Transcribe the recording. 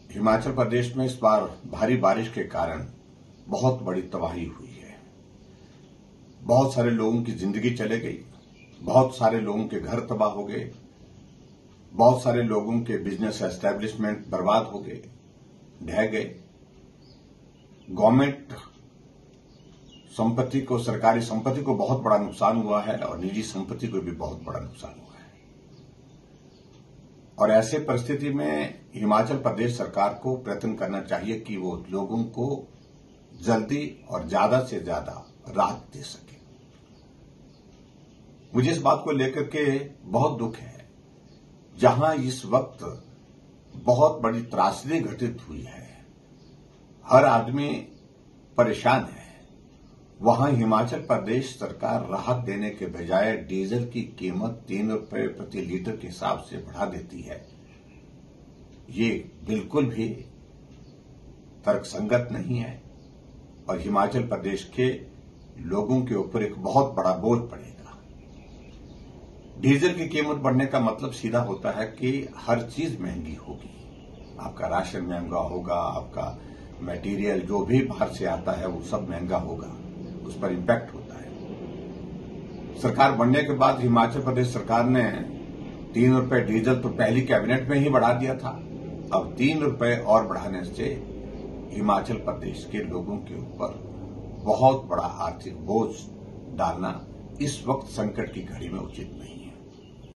हिमाचल प्रदेश में इस बार भारी बारिश के कारण बहुत बड़ी तबाही हुई है। बहुत सारे लोगों की जिंदगी चले गई, बहुत सारे लोगों के घर तबाह हो गए, बहुत सारे लोगों के बिजनेस एस्टेब्लिशमेंट बर्बाद हो गए, ढह गए। गवर्नमेंट संपत्ति को, सरकारी संपत्ति को बहुत बड़ा नुकसान हुआ है और निजी संपत्ति को भी बहुत बड़ा नुकसान हुआ है। और ऐसे परिस्थिति में हिमाचल प्रदेश सरकार को प्रयत्न करना चाहिए कि वो लोगों को जल्दी और ज्यादा से ज्यादा राहत दे सके। मुझे इस बात को लेकर के बहुत दुख है, जहां इस वक्त बहुत बड़ी त्रासदी घटित हुई है, हर आदमी परेशान है, वहां हिमाचल प्रदेश सरकार राहत देने के बजाय डीजल की कीमत 3 रुपए प्रति लीटर के हिसाब से बढ़ा देती है। ये बिल्कुल भी तर्कसंगत नहीं है और हिमाचल प्रदेश के लोगों के ऊपर एक बहुत बड़ा बोझ पड़ेगा। डीजल की कीमत बढ़ने का मतलब सीधा होता है कि हर चीज महंगी होगी। आपका राशन महंगा होगा, आपका मटेरियल जो भी बाहर से आता है वो सब महंगा होगा, उस पर इंपैक्ट होता है। सरकार बनने के बाद हिमाचल प्रदेश सरकार ने 3 रुपए डीजल तो पहली कैबिनेट में ही बढ़ा दिया था। अब 3 रुपए और बढ़ाने से हिमाचल प्रदेश के लोगों के ऊपर बहुत बड़ा आर्थिक बोझ डालना इस वक्त संकट की घड़ी में उचित नहीं।